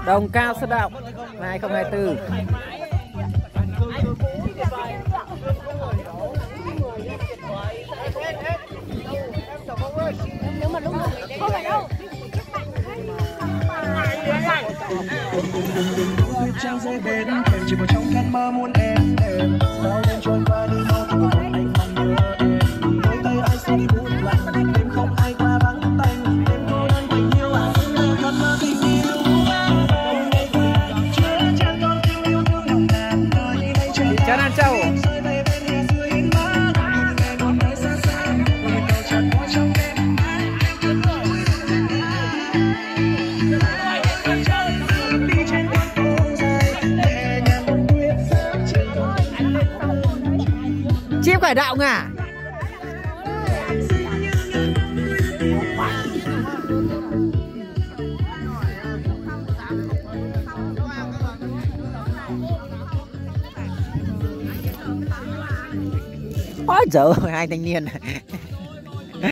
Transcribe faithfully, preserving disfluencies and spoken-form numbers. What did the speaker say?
Đồng Cao Sơn Động hai không hai tư. Trang rơi bên thềm chỉ vào trong cơn mơ muốn em em bao đêm trôi qua đi mau thì một anh mong nhớ em đôi tay ai sẽ đi buốt lạnh đêm không ai qua vắng tanh đêm cô đơn tình yêu à cơn mơ tình yêu ngày qua chưa chẳng còn tình yêu thương nồng nàn nơi đây trời Trần An Châu. rơi về bên hè dưới hiên má nhìn về một nơi xa xa người đầu chợt qua trong đêm Chim khởi động à? Ôi giời ơi, hai thanh niên này.